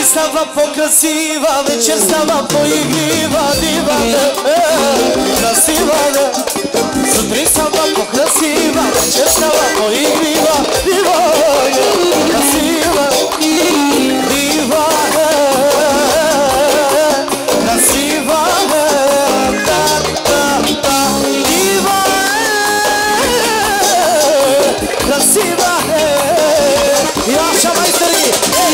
stava po' krasiva, večer stava po igriva, diva krasiva, sutri stava po krasiva, večer stava po igriva, diva krasiva, diva krasiva, diva krasiva, Jaša majstori,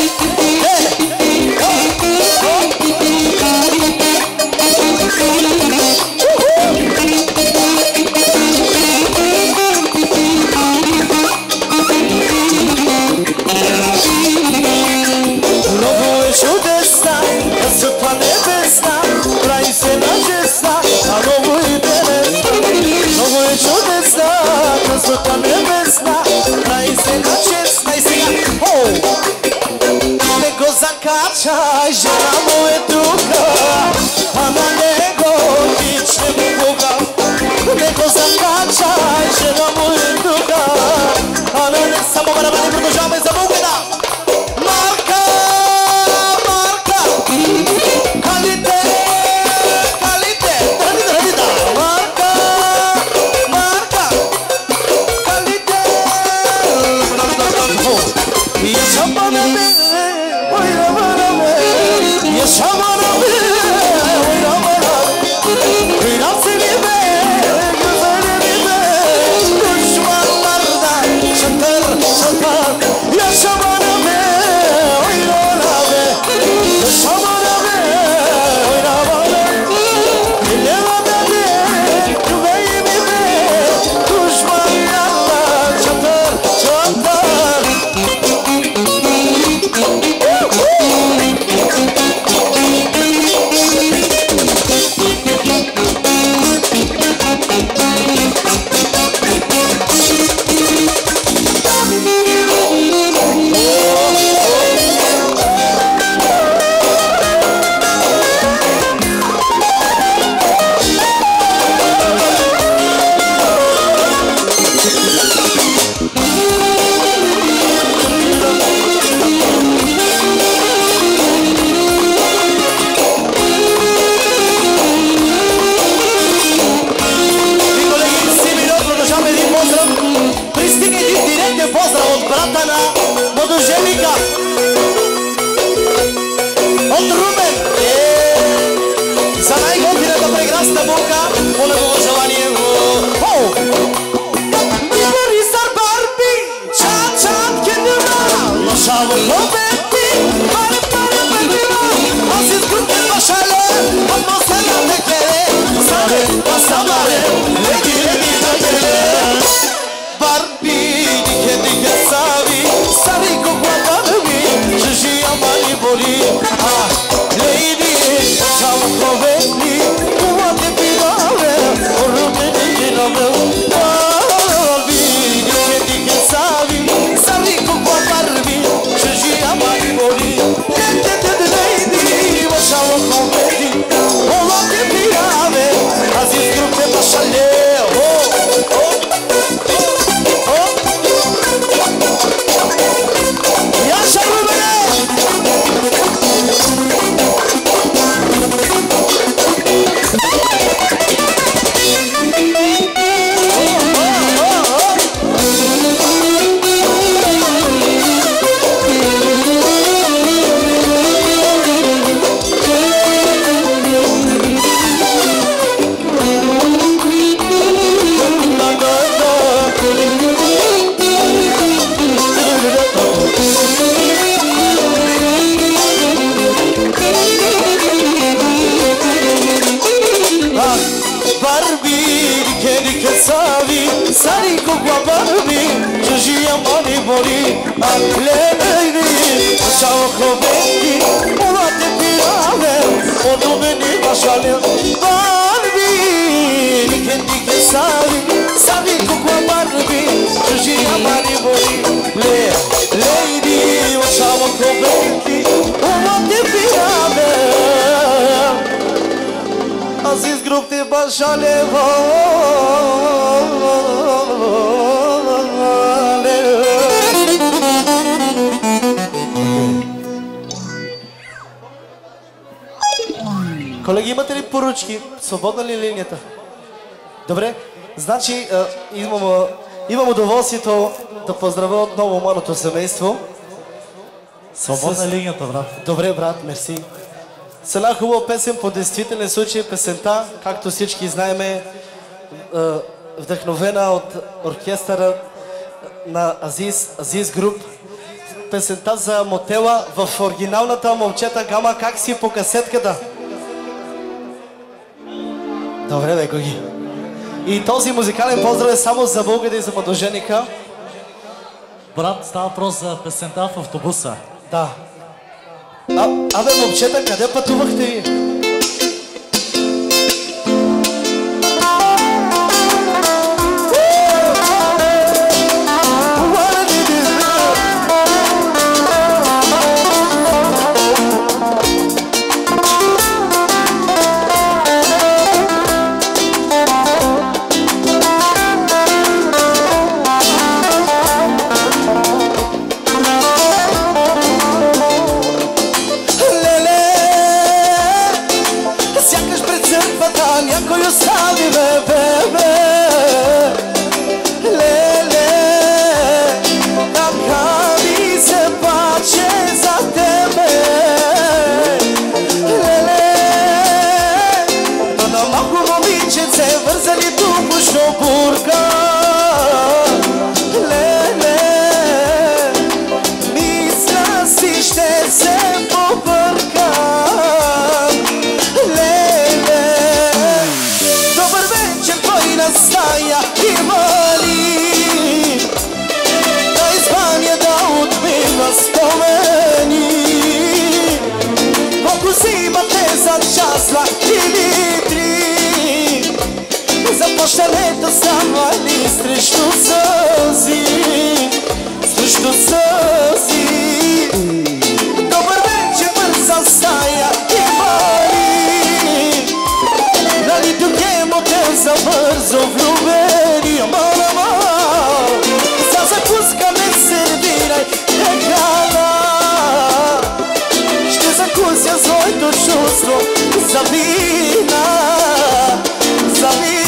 Zakачай, жена моя друга, она него ничего не пуга. Него закачай, жена моя друга, она не само барабани продолжаем за Богена. Марка, Марка, калите, калите, равида, Марка, Марка, калите. Я шамана Yaşamana be, oynamana, oynasını be, güzelini be, düşmanlardan çatır çatır. Yaşamana be, oynamana be, yaşamana be, oynamana, dinlemana be, güveyimi be, düşmanlardan çatır çatır. Aziz grup de başa Колеги, имате ли поръчки? Свободна ли е линията? Добре, значи имам удоволствието да поздравя отново моето семейство. Свободна линията, брат. Добре, брат, мерси. С една хубава песен по действителен случай, песента, както всички знаеме, вдъхновена от оркестъра на Азис Груп. Песента за мотела в оригиналната момчета гама "Как си" по касетката. Добре, бе, Гоги. И този музикален поздрав е само за българи и за младоженика. Брат, става въпрос за песента в автобуса. Да. Абе, момчета, къде пътувахте ви? Започнете става ли срещу сълзи, срещу сълзи. Добър вечер, бърза стая има ли? Нали тук е мотел за бързо влюбени? Аман, аман, за закуска не сервирай екана. Ще закуся своето чувство за вина, за вина.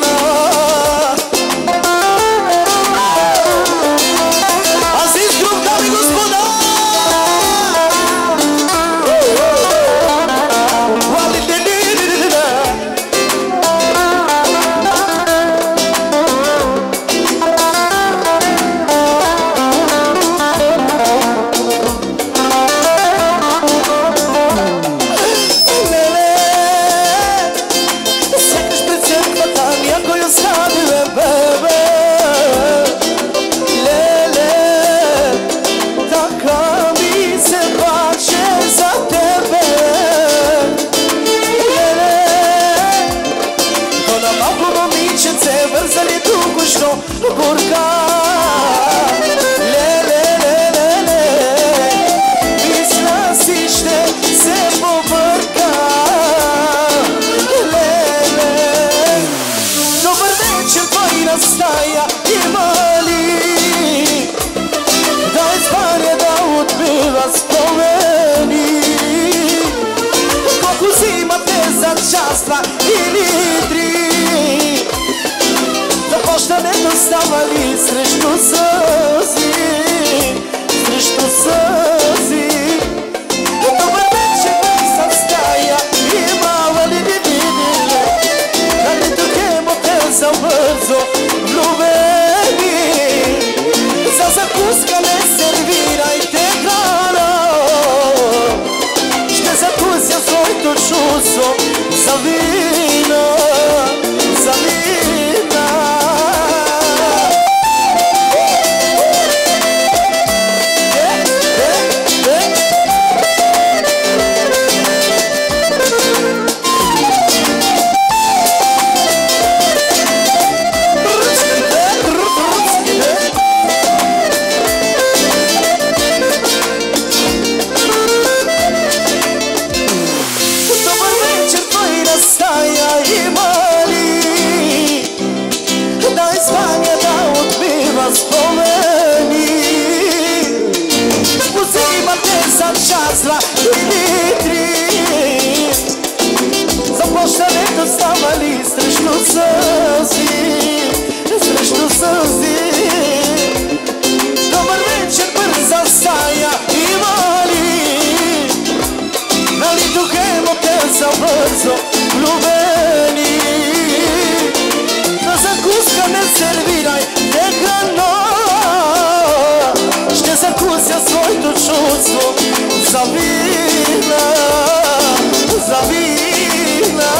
Започнете става ли срещу сълзи, срещу сълзи. Добър вечер, бърза стая имала ли видели? Нали тук е мотел за бързо влюбени? За закуска не сервирайте храна. Ще закуся своето чувство за вина, за вина. сълзи, срещу сълзи. Добър вечер, бърза стая има ли? Нали тук е мотел за бързо влюбени? На закуска не сервирай, не храна. Ще закуся своето чувство за вина, за вина.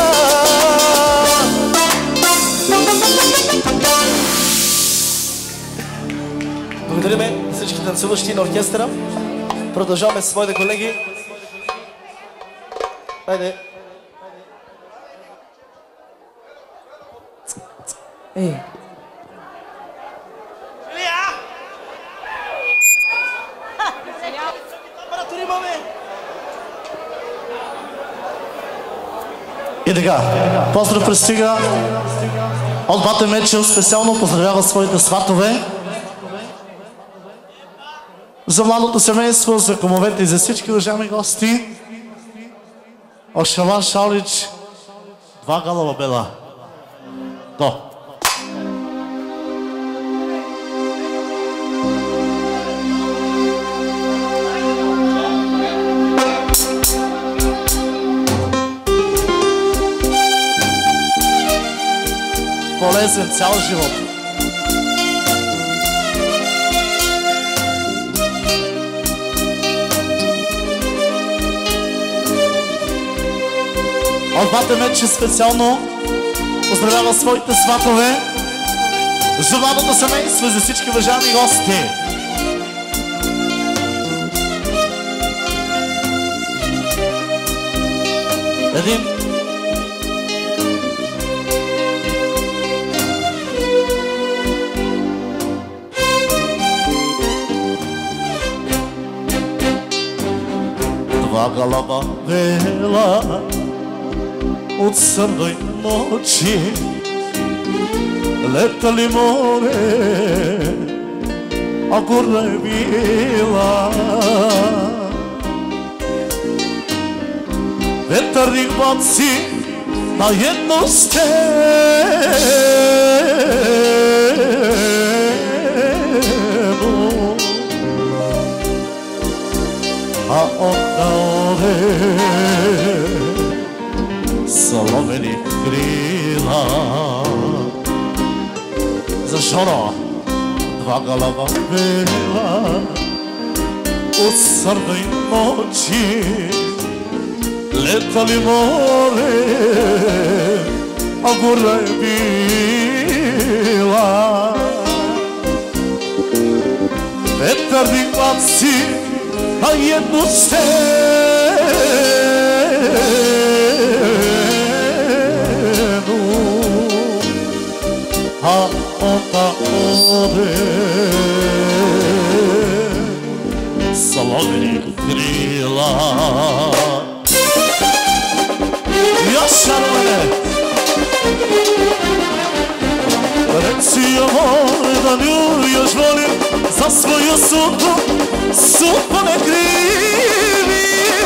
Благодариме всички танцуващи на оркестъра. Продължаваме с своите колеги. Хайде. Ей. И така, поздрав пристига от Бате Мечил, специално поздравява своите сватове. За младото семейство, за кумовете и за всички уважаеми гости. Ошава Шаулич, 2 галава бела. До. Полезен цял живот. От Бате Мечи специално поздравява своите сватове, за младото семейство и за всички уважаеми гости. Един. Два галава бела от сърдой ночи, летали море, а горе била. Ветърник баци на едно стено, а отдале соломени крила. За Жоро, 2 галава бела от сърдой ночи, летали море, а горе била. Ветърник баци на едно стено, а отдале соломени крила. Я шарване, реци амор, да любиш волим за свою судьбу, судьба не криви.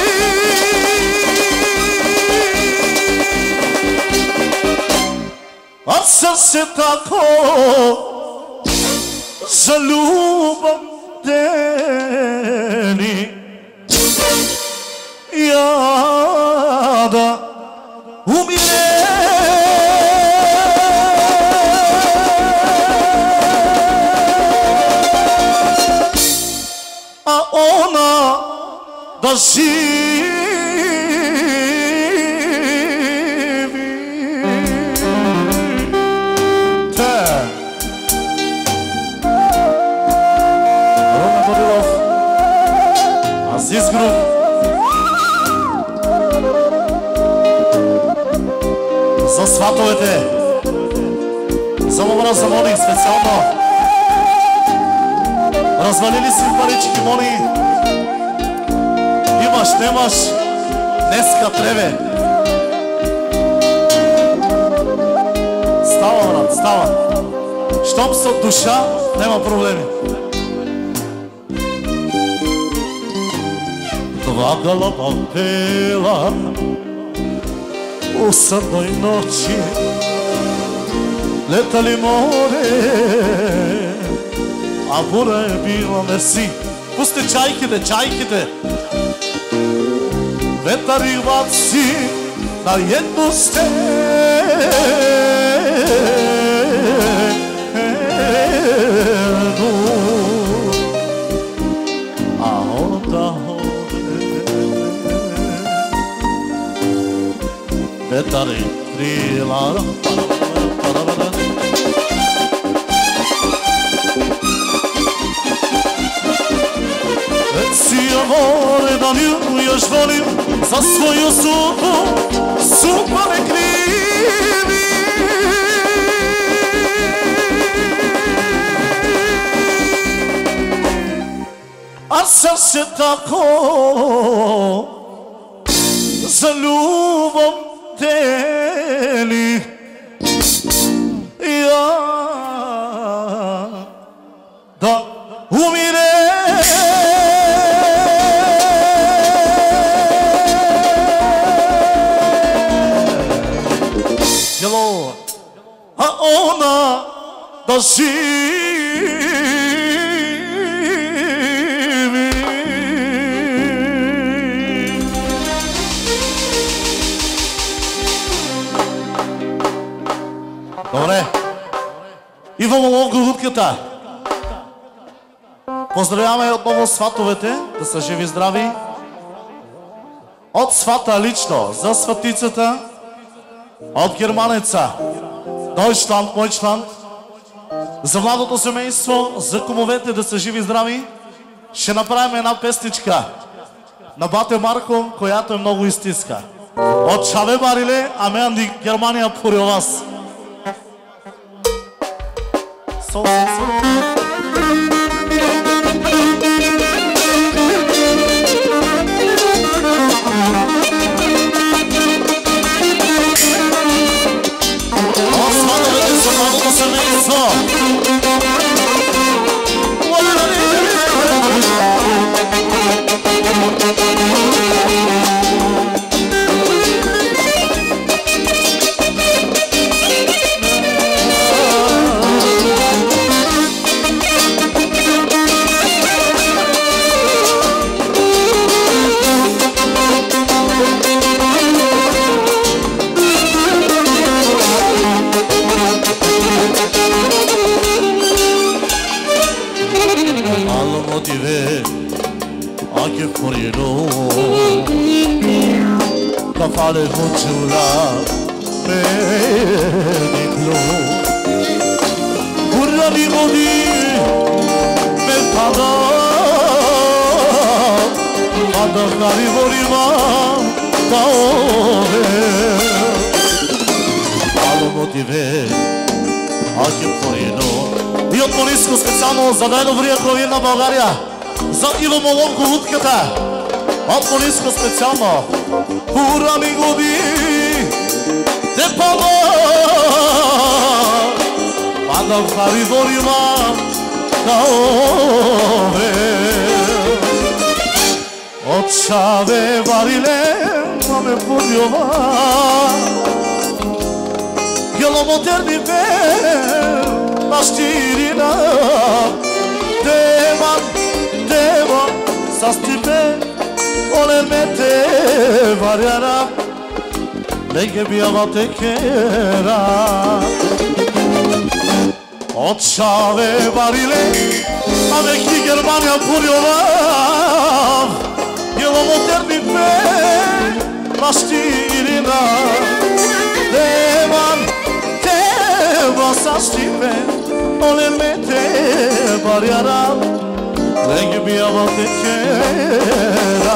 А сърце тако залюбени, яда умире. А она да живи. Рома Борилов, Азиз Груп. За сватовете, за Лобра Замоник специално. Развалили си парички, моли. Имаш, немаш, днеска требе. Става, брат, става. Щом са душа, нема проблеми. 2 галава бела у сърдой ночи, Летали море, а бура е била, мерси. Пусте чайките, чайките. Ветър и ваци на едно сте. Ветър и крила. Си amore da nju još volim, za svoju sudbu me krivi. A sam se tako za ljubav deli, ja da umire. A ona da živi. Добре, идвам лонго лутката. Поздравяваме отново сватовете, да са живи здрави. От свата лично за сватицата, от германеца Дойчланд, Мойчланд, за младото семейство, за кумовете да са живи здрави, ще направим една песничка на бате Марко, която е много истинска. От Шаве Бариле, Амен Германия пори вас. Fale muciula mediclo Urra mi modi me pada Pada kari vorima taove Alo motive Аки Порино И от Полиско специално за най-добрия клавир на България за Иво Молонко лутката от Полиско специално Ура ми годи те пада Пада в хари ворима таове От Шаве Бариле маме подиова Гело модерни бе Бащирина Дева С тебе Олен мете варяра Леге биява текера От Шаве Бариле Авеки Германия пурьова Гело модерни бе Бащирина Дева С тебе Олен мете варяра Lege biyava tekera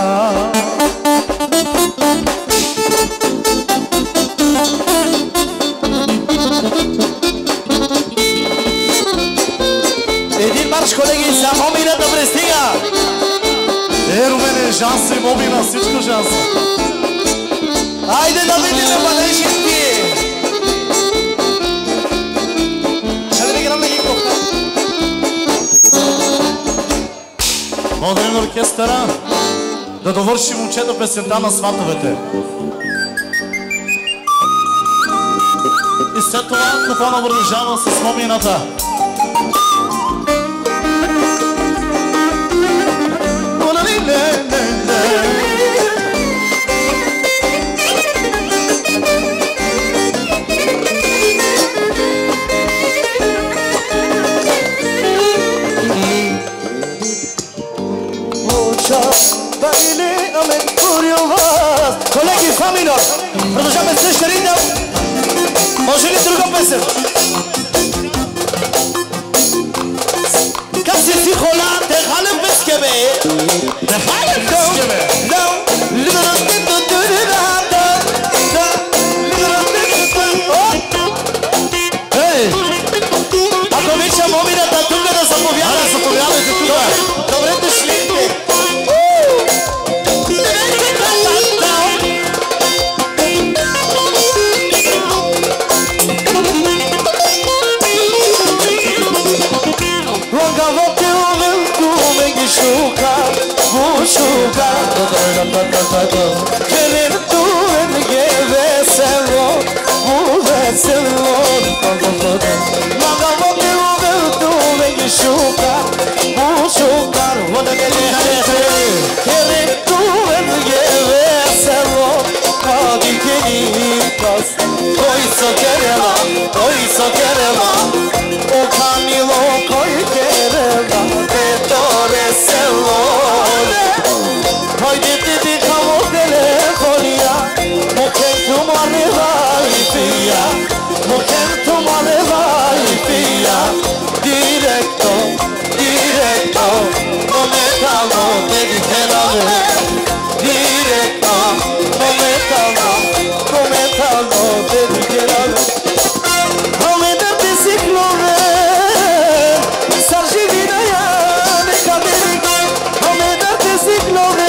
Един марш, колеги, за Момина да пристига! Румене, жанси, Момина, всичко жанси. Айде да видим младежите! Благодарим на оркестъра да довърши момчето песента на сватовете. И след това купона продължава с момината. Колеги, фа минор, продължаваме същия ритъм. Може ли друга песен? Как си си хола, те халем без кебе. Те халем без кебе. Ако обича момината тук да заповяда. Заповядайте тук. Добре дошлите. Querer tu en que veselo, veselo. Magavo que tu en que chucar, vona que querer tu en que veselo, adi que nicas, hoy so querela, o camilo coi querela, te torreselo. Hoy te dejamo telefonía, mujer tu manera y fía, mujer tu manera y fía, directo, momentano, te dije la vez, directo, momentano, te dije la vez. Aumentarte ciclo de sargivina ya de caberique, aumentarte ciclo de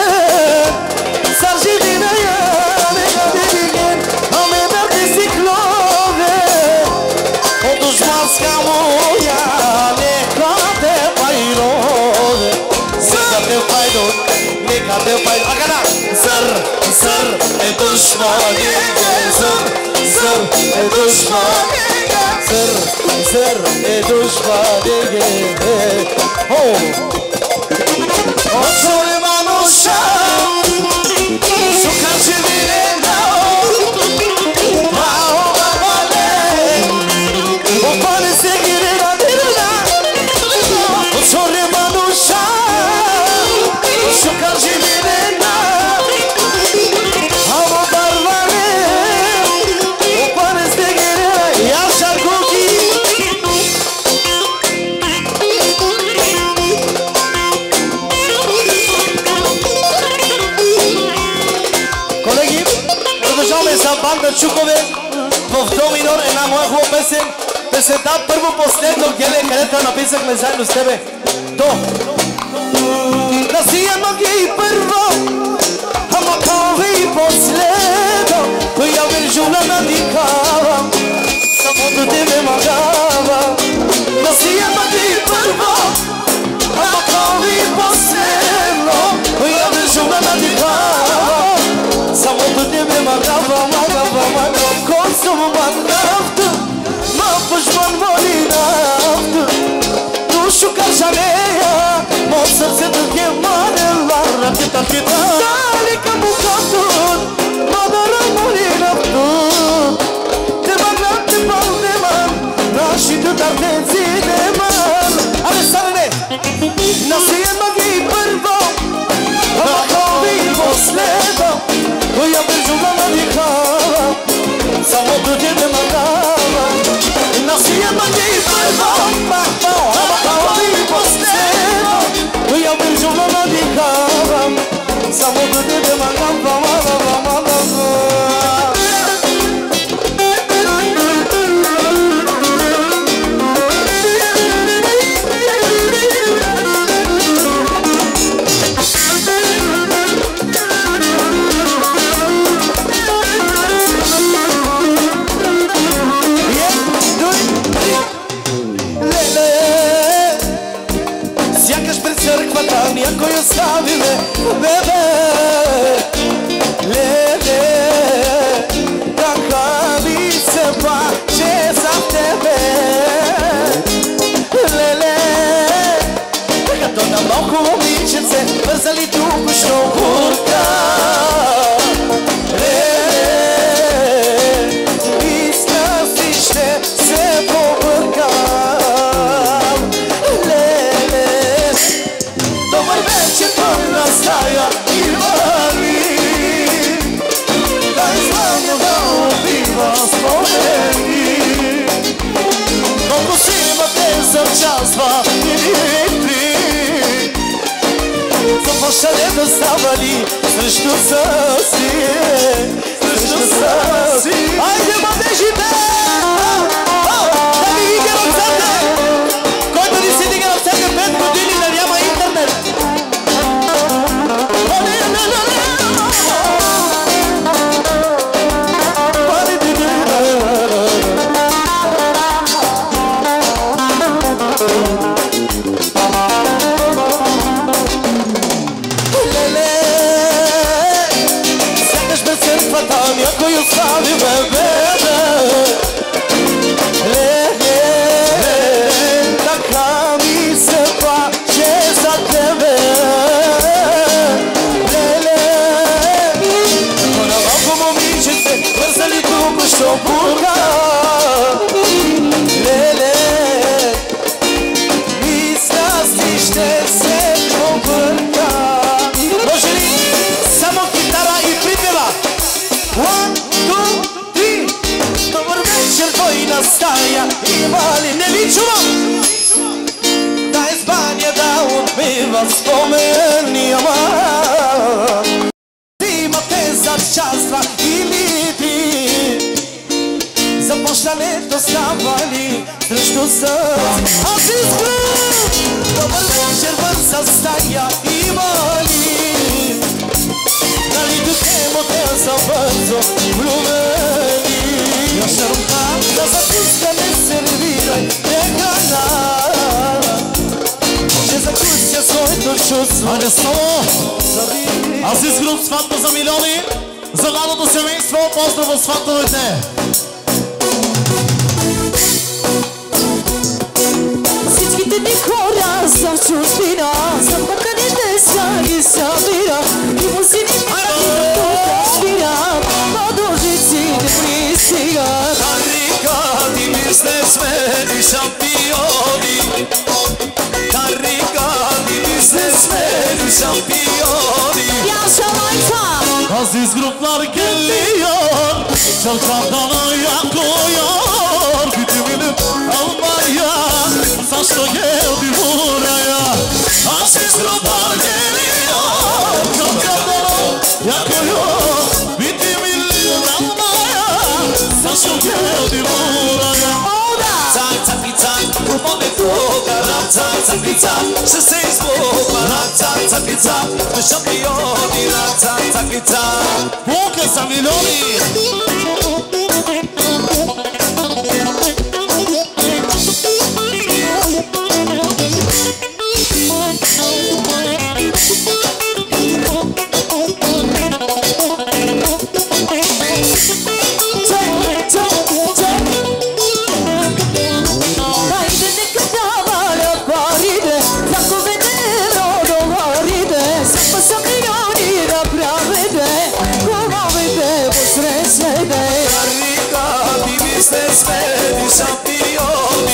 Teu pai, agora, zar, é dos maninhos, zar, é dos maninhos, zar, é dos maninhos. Oh, solima no chão, sucar de virena, o pane seguir na virena, solima no chão, sucar de Банда Чукове в до минор, една моя хубава песен. Песента първо последно геле, където написахме заедно с тебе. До. Насия ноги първо, ама каве и последно, коя вържула надихавам, самото тебе магава. Насия ноги първо, ама каве и последно, коя вържула надихавам, самото тебе магава. Consum manavdu, ma pushman molinavdu. Dushu karshaneya, mo sırse duke manellar rakita kita. Dalika mukatun, madara molinavdu. Deman deman, nashidu darne zineman. Ale sarne, nasiyen magi prvo, ama kavi posledo, koja bežula nadihava. Samotno tebe magava, nasija manje i prvo, ama kao vi posledno, ja bežula nadihava, samotno tebe magava, неща ставали срещу съси, срещу съси. Айде, младежите! Да ви дига ръцете! Който ни си дига ръцете 5 години да няма интернет! Някой остави бебе, така ми се плаче за тебе. На малко момичете, вързали тук що бурга. Мисля си ще се побърка. Може ли само китара и припева? 1, 2, 3. Добър вечер, двойна стая. Има ли? Не ви чувам. Да е баня да отмива спомени, ама имате за час-два или три. Започналето ставали срещу със. Аз изгръм. Добър вечер, бърза стая. Има ли? Нали тук е мотел за бързо влюбени? Яша рука да запускаме сервирай екрана. Ще закуся своето чувство. Айде само! Аз изгруб сватба за милиони, за младото семейство, поздраво сватовете! Всичките ни хора са в чужбина, за поканите са ги събира. Лимузини ми тук спират, младожици не пристигат. Тарикати, бизнесмени, шампиони. Тарикати, бизнесмени, шампиони. Яша майка! Аз изгруб наргелион, чалкандана якояр, бити милим Албания, защо ге одивурая? Аз изгруб наргелион, чалкандана якояр, бити милим Албания, защо ге одивурая? Цак, момento razza pizza, se sei sbocca razza pizza, le championi razza pizza. Poche sa milioni. Businessmeni, šampioni.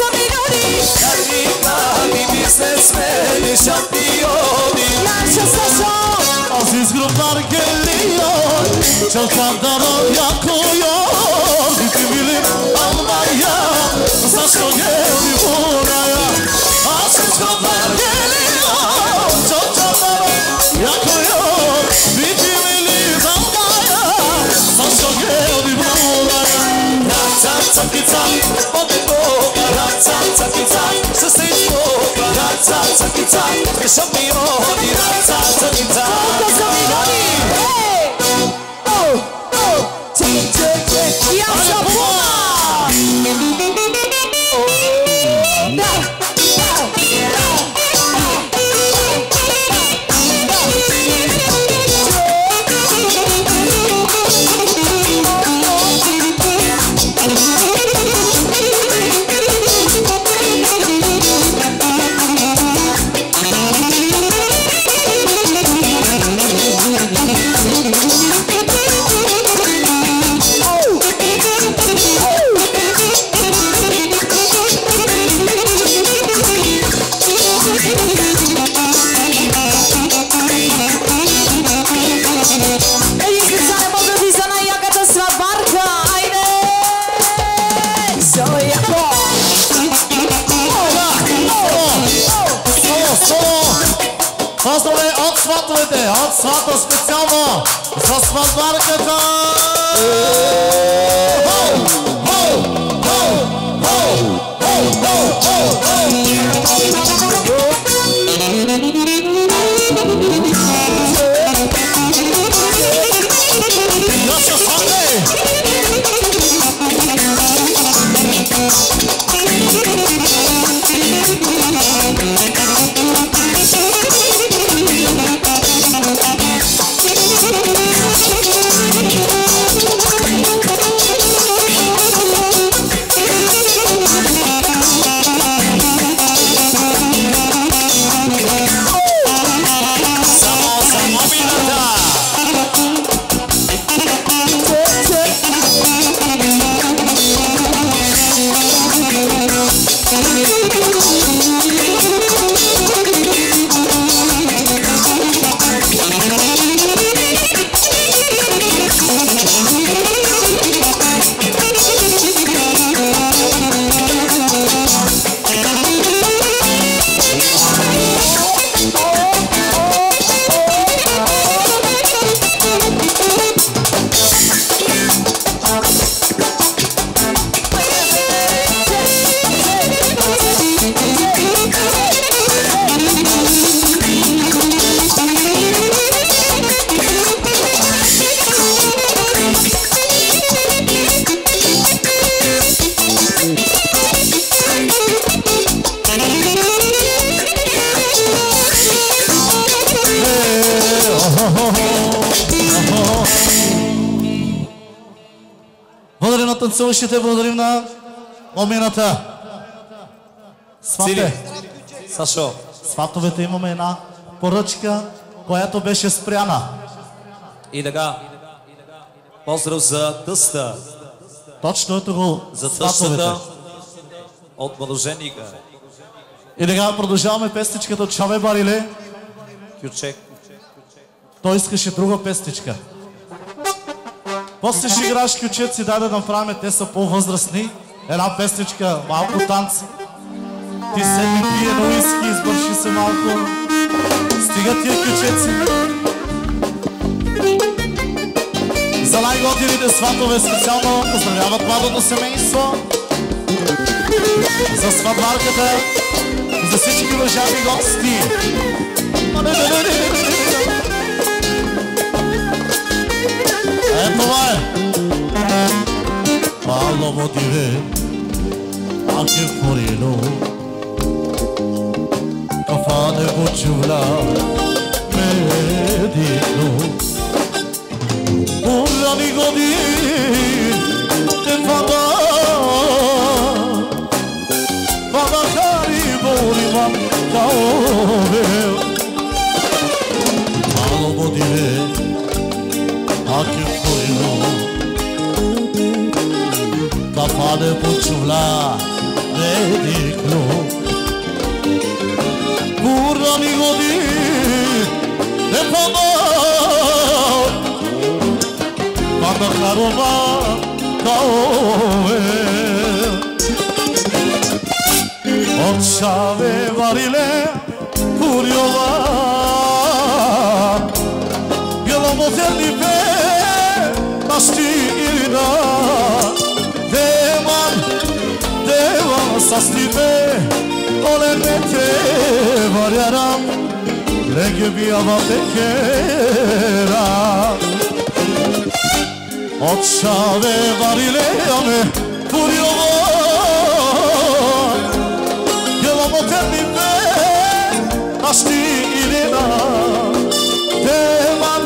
Tarikati, businessmeni, šampioni. Az izgruplar geliyor, çalkandaran yakıyor. Biti bilim Almanya, zašto geldi buraya? Az izgruplar geliyor, çalkandaran yakıyor. Biti bilim Almanya, zašto geldi buraya? Razza pizza, momento razza pizza, se sei sbocca razza pizza, le championi razza pizza. сватовете, от свата специално за сватбарката! Благодарим на танцуващите, благодарим на момината. Свате. Сашо. Сватовете имаме една поръчка, която беше спряна. И така. Поздрав за тъста. Точно ето го За сватовете. тъстата от младоженика. И така продължаваме пестичката от Шаве Бариле. Кючек. Той искаше друга пестичка. После ще играеш кючеци, дай да направим, те са по-възрастни. Една пестичка, малко танц. Ти седми пие на уиски, избърши се малко. Стига тия кючеци. За най-готините сватове специално поздравяват младото семейство. За сватбарката и за всички уважаеми гости. Това е. Ало мотиве, anche fuorino, кафане почувля, медино. Урани годи, те фада, фада хари боримам каове. Ало мотиве, anche fuorino, кафане почувля, медино. Урани годи, те фада, fada harova kaove. Od Šave Barile Kurjova, bjelomotelni pe naština. Devan sastime, olenete varjaram, lege bijava tekera. Od Šave Barile ame Kurjova, bjelomotelni pe naština. Devan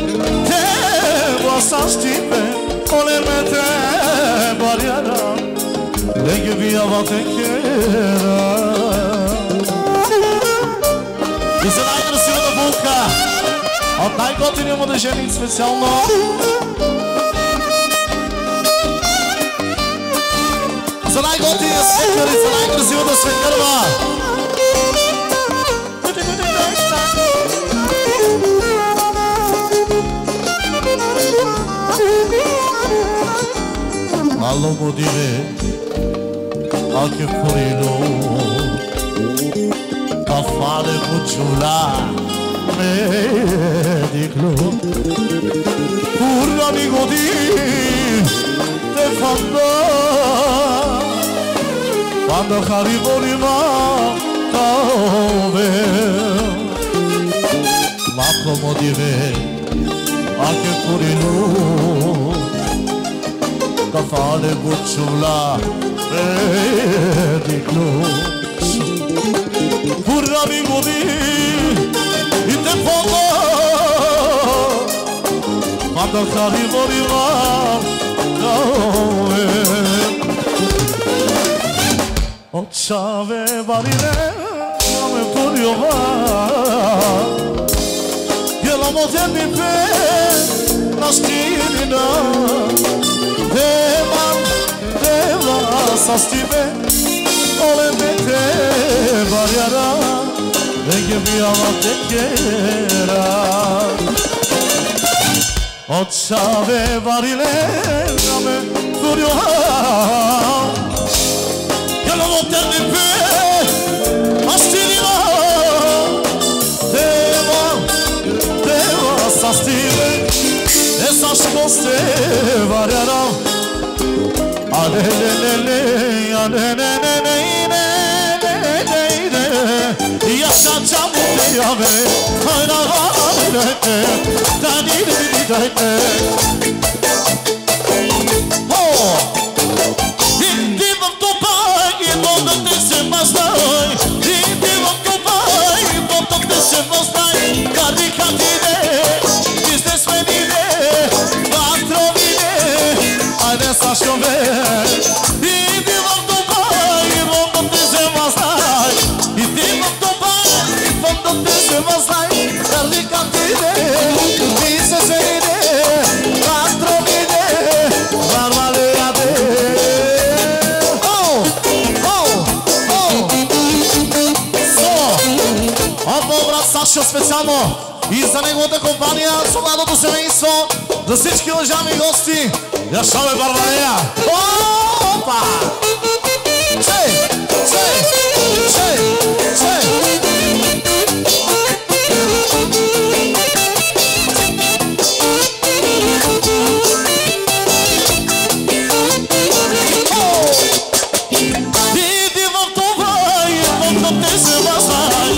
sastime, olenete varjaram, lege bijava tekera. И за най-красивата булка от най-готиния младеженик специално. За най-готиния свекър и за най-красивата свекърва. Ало модиве, anche fuori no, a fare cucciola, mediclu Urlami godin te fanda Quando haribonima kave Ma comodive anche curinu Da fare bucciula mediclu Urlami godin te fanda Quando haribonima kave Očave varine me poriova Jelom odjedni pe na štirina Deva sa stime Ole me te barjara Ege bijava te kjera Očave varine me poriova Jelom odjedni pe na štirina Deva sa stime Esa škoste varjara Yaşayacağım bu dünyada Hayra hayra Indim am topai Vondo te se masnai Indim am topai Vondo te se masnai Cadi catine Businessmenine Patronine Haide să șover Indim am topai Vondo te se masnai Indim am topai Vondo te se masnai Cadi catine Businessmenine Patronine Barbareade Сашо специално и за неговата компания, за младото семейство, за всички уважаеми гости. Я шаме Барбарея! Опа! Чей! Чей! Чей! Чей! Иди в това и вътре те се възрай.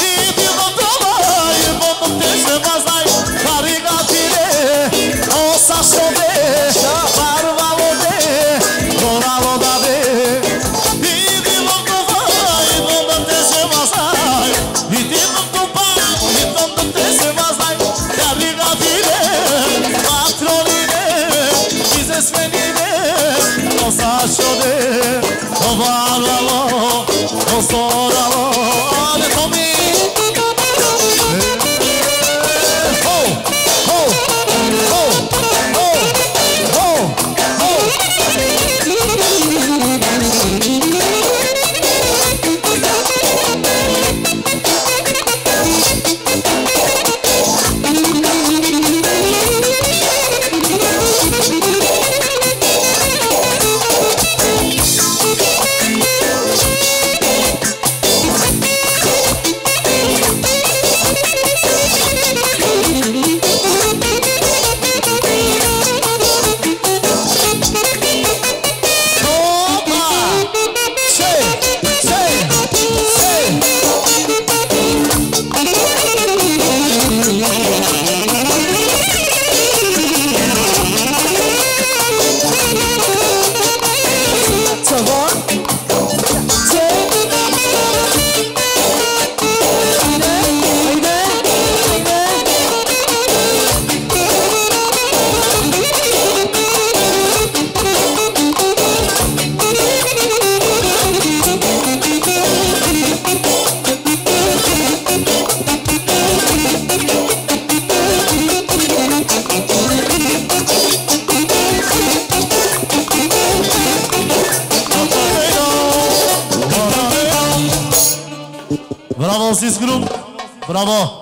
Сис груп, браво!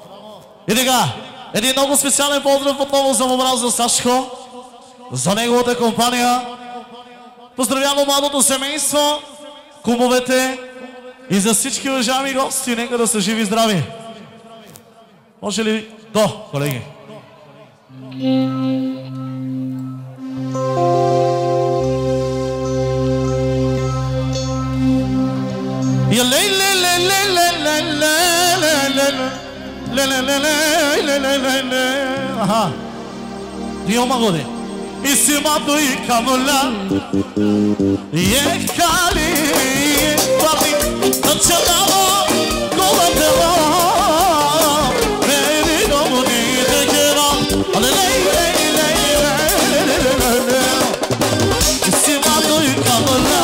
И така, един много специален поздрав отново за Мобраза Сашко, за неговата компания. Поздравявам младото семейство, кумовете и за всички уважаеми гости. Нека да са живи и здрави. Може ли до, колеги? Я лей лей лей лей лей лей лей лей. Аха. Диома годи. И си мато и камола. Ехали пати на чадаво колатела. Мери домни декера. Але лей лей лей лей лей. И си мато и камола.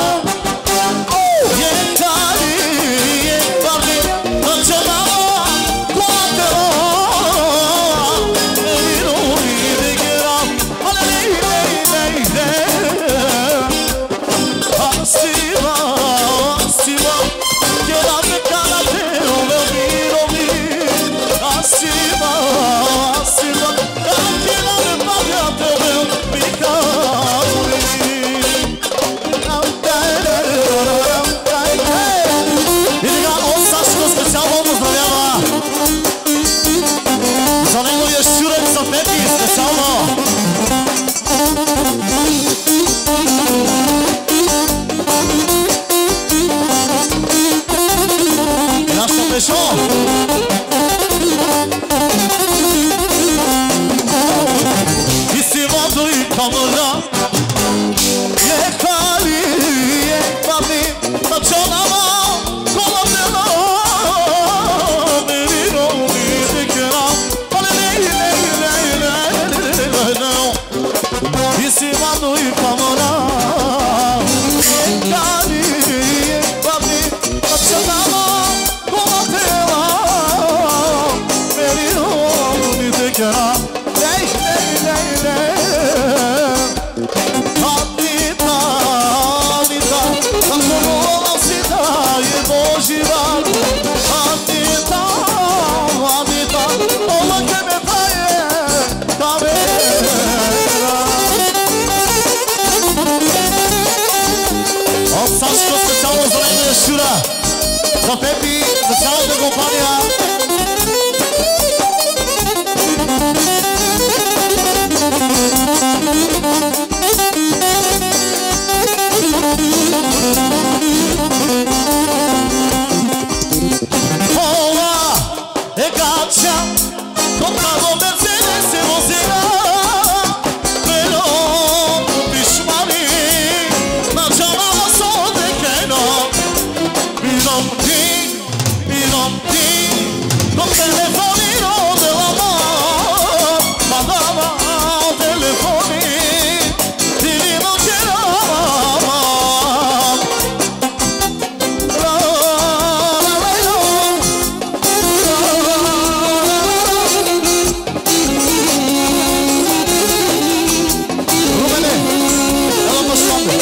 За Пепи, за цялата компания. Ола е гача, контраво Мерцедес се возила. Pero пишмани, началава со декено. Con telefonino dell'amor, mandava telefoni, divino che eravamo. Rumene, ela não esconde.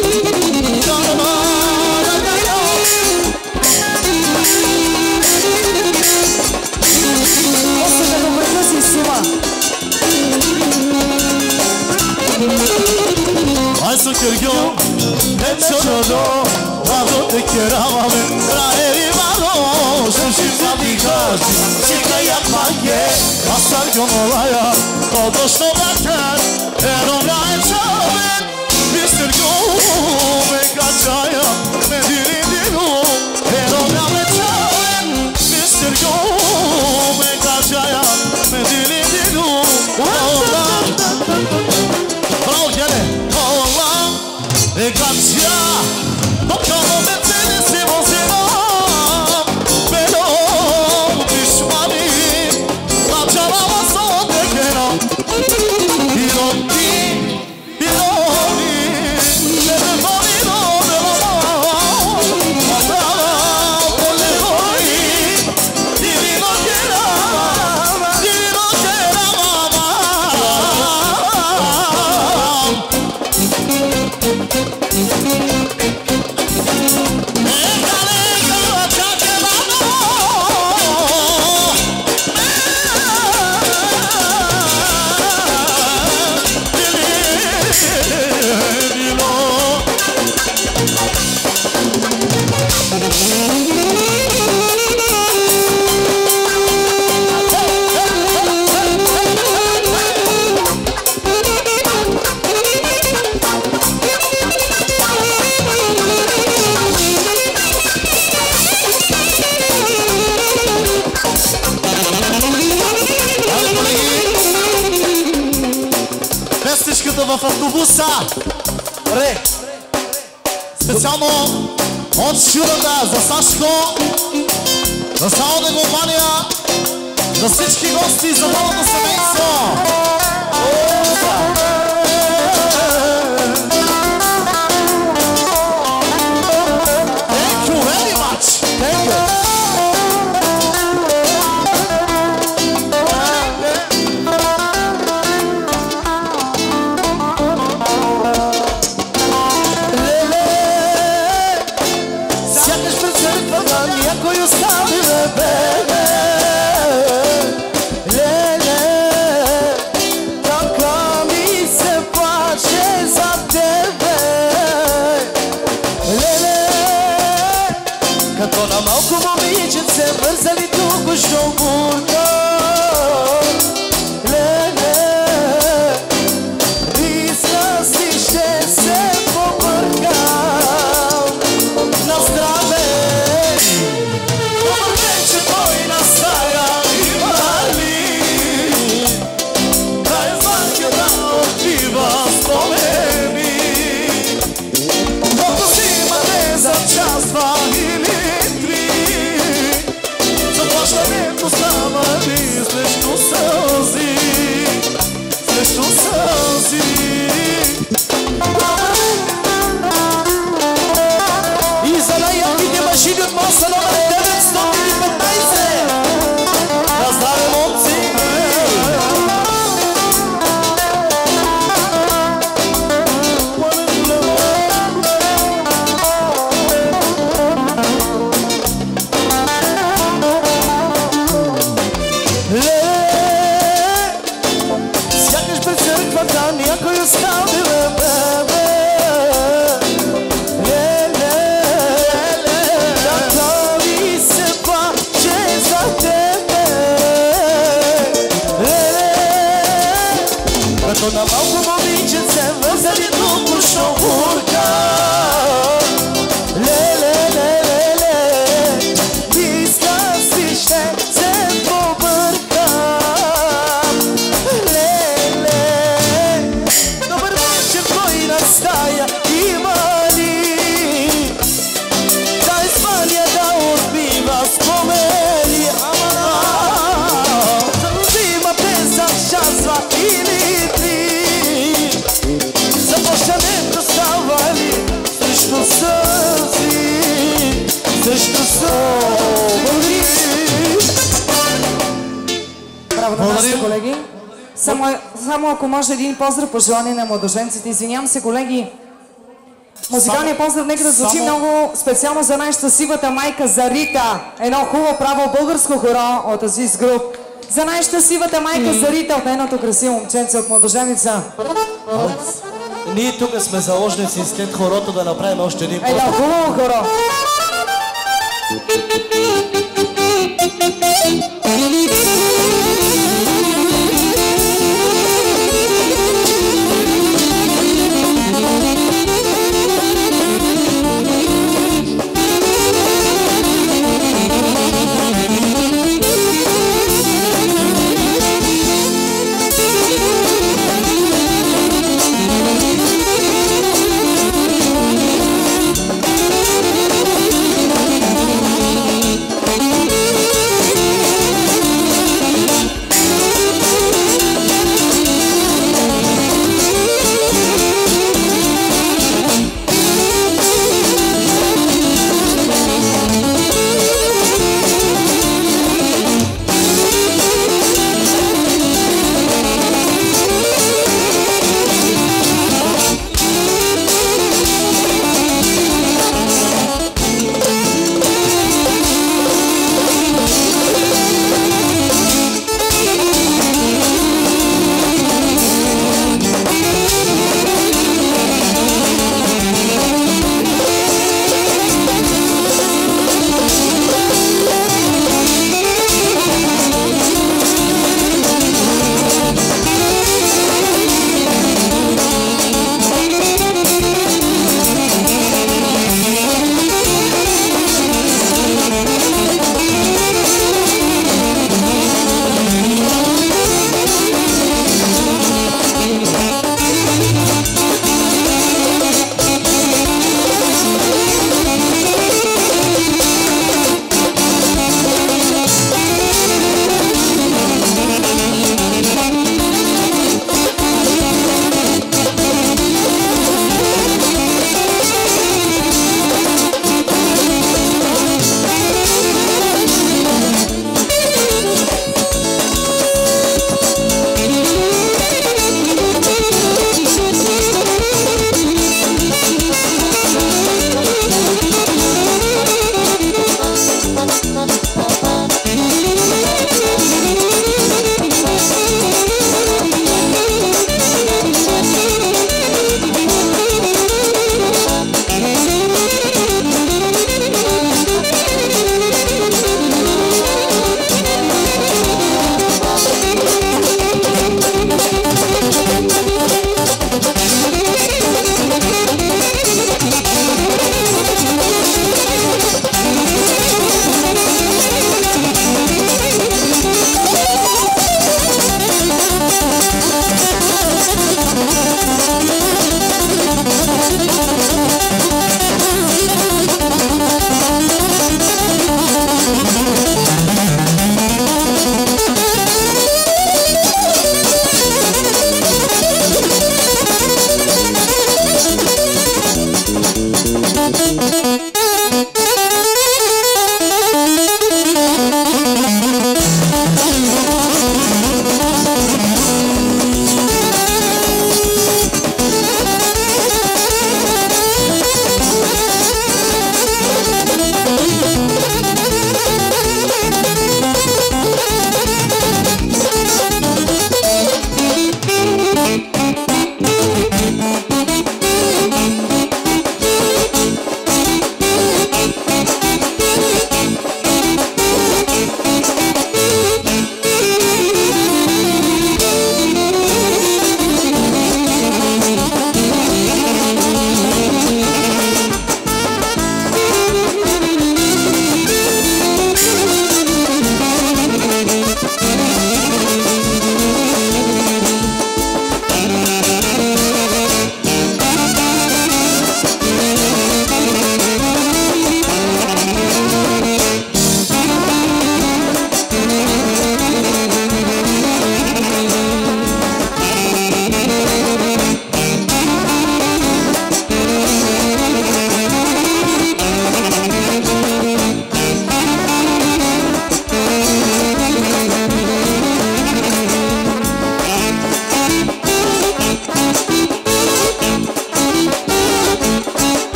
Adesso che io e sono vado te chiaravamo la erivano sushi fabicati si caia maglie passar con olaya todo sto backer e non hai chave mister go me cacciaia me dirindino e non hai chave mister go me cacciaia me dirindino bravo chiare e grazie toccano Mercedes se vozila però pishmani la chalava so de che no ironi telefonino dell'amor Песничката в автобуса. Ре. Специално от Шурата за Сашко, за цялата компания, за всички гости, за новото семейство. Thank you very much. Thank you. Някой остави ме, бебе. Леле, така ми се плаче за тебе. Леле, като на малко момиченце вързали току-що бурка. Леле, риска си ще се побъркам. На здраве. Заплащането става ли срещу сълзи, срещу сълзи. И за най-яките машини от моста номер 915. Да здраве, момци! Сякаш пред църквата някой остави ме, бебе. Като на малко момиченце вързали току-що бурка. Леле, леле, леле, иска си ще се побъркам. Леле, добър вечер, кой на стая има ли? Да изпаля, да отбива спомени. Взима песък, шазва или започнането става ли срещу сълзи, срещу сълзи. Браво на нашите колеги. Само ако може един поздрав пожелание на младоженците. Извинявам се, колеги. Музикалният поздрав нека да звучи много специално за най-щастливата майка за Рита. Едно хубаво право българско хоро от Азис Груп. За най-щастливата майка за Рита от едното красиво момченце от Младоженица. Ние тук сме заложници след хорото да направим още един Едно хубаво хоро.